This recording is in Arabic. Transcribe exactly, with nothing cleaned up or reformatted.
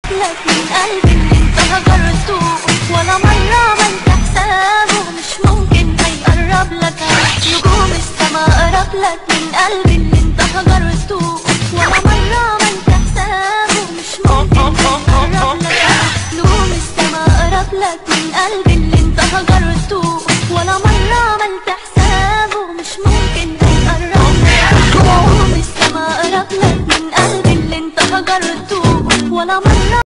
لك من قلبي اللي انت هجرته، ولا مرة عملت حسابه مش ممكن هيقرب لك. نجوم السما قرب لك من قلبي اللي انت هجرته، ولا مرة عملت حسابه مش ممكن هيقرب لك. نجوم السما قرب لك من قلبي اللي انت هجرته.